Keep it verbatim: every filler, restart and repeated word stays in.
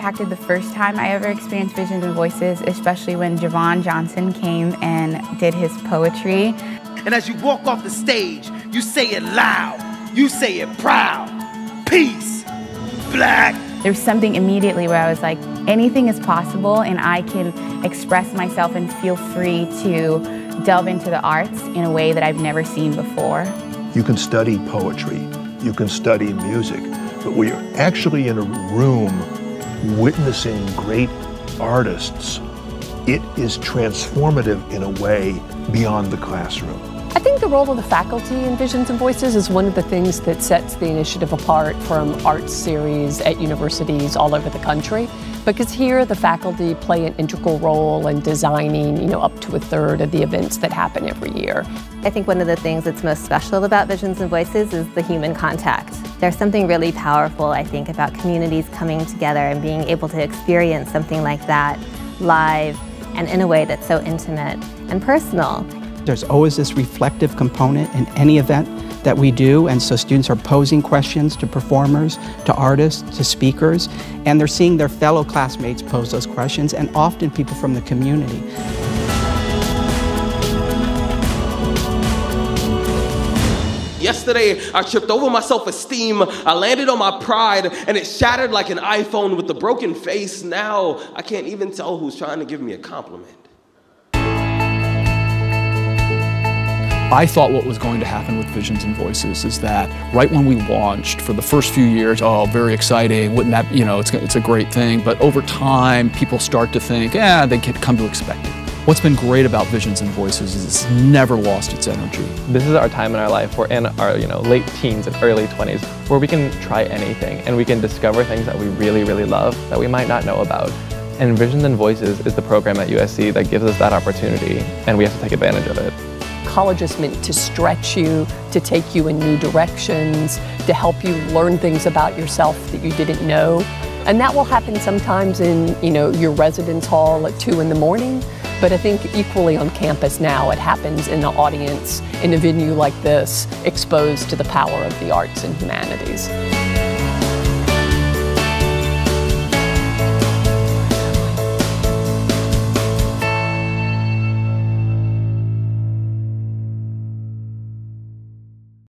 impacted the first time I ever experienced Visions and Voices, especially when Javon Johnson came and did his poetry. And as you walk off the stage, you say it loud, you say it proud. Peace, Black. There's something immediately where I was like, anything is possible and I can express myself and feel free to delve into the arts in a way that I've never seen before. You can study poetry, you can study music, but we are actually in a room witnessing great artists. It is transformative in a way beyond the classroom. I think the role of the faculty in Visions and Voices is one of the things that sets the initiative apart from arts series at universities all over the country, because here the faculty play an integral role in designing, you know, up to a third of the events that happen every year. I think one of the things that's most special about Visions and Voices is the human contact. There's something really powerful, I think, about communities coming together and being able to experience something like that live and in a way that's so intimate and personal. There's always this reflective component in any event that we do, and so students are posing questions to performers, to artists, to speakers, and they're seeing their fellow classmates pose those questions, and often people from the community. Yesterday, I tripped over my self-esteem, I landed on my pride, and it shattered like an iPhone with a broken face. Now, I can't even tell who's trying to give me a compliment. I thought what was going to happen with Visions and Voices is that right when we launched, for the first few years, oh, very exciting, wouldn't that, you know, it's, it's a great thing, but over time, people start to think, yeah, they can come to expect it. What's been great about Visions and Voices is it's never lost its energy. This is our time in our life. We're in our you know, late teens and early twenties where we can try anything and we can discover things that we really, really love that we might not know about. And Visions and Voices is the program at U S C that gives us that opportunity, and we have to take advantage of it. College is meant to stretch you, to take you in new directions, to help you learn things about yourself that you didn't know. And that will happen sometimes in, you know, your residence hall at two in the morning. But I think equally on campus now, it happens in the audience, in a venue like this, exposed to the power of the arts and humanities.